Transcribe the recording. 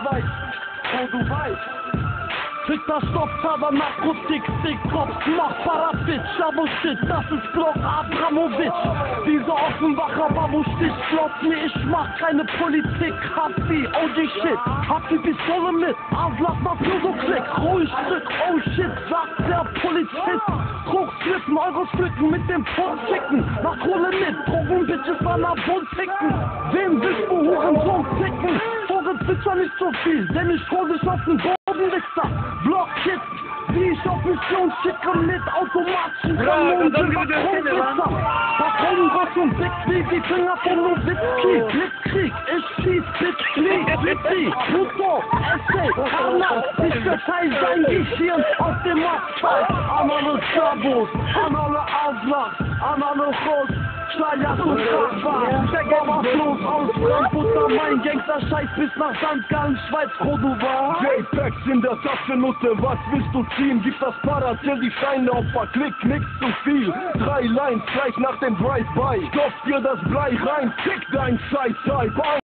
weißt, wo du weißt. Ficker, Stoffcover, Narkotik, Stickdrops, machbarer Bitch, Abo Shit, das ist Glock Abramovic. Dieser Offenbacher Babu Stich, glaub mir, ich mach keine Politik, hab wie OG Shit, hab die Pistole mit, Aslak macht nur so Klick, ruhig Stück, oh shit, sagt der Polizist. Druckslippen, eure Stücken mit dem Pfund ficken, nach Kohle mit, Drogen, Bitches an der Bund ficken. Wem willst du Hurensohn ficken? Vogelzwitscher nicht so viel, denn ich hol dich auf den Bodenwichser. Block-Hit, wie ich auf Mission schicke mit automatischen Kanonen für Patronenwitzer. Patronenross und Big wie die Finger von Nowitzki. Blitzkrieg, ich schieß Bitch, Blitzi, Pluto, Essay, Karnak. Ich verteile sein Gehirn auf dem Asphalt. An alle Sabos, an alle Aslaks, an alle Chos. Schleier und Kraftwagen, Bauerflos aus Frankfurt, mein Gangster-Scheiß bis nach St. Gallen, Schweiz, wo du warst. J-Packs in der Tasche, Nutte, was willst du ziehen? Gib das Paracel, die Steine auf Klick, nix zu viel. 3 Lines, gleich nach dem Drive-By. Stopf dir das Blei rein, fick dein Scheiß-Hype.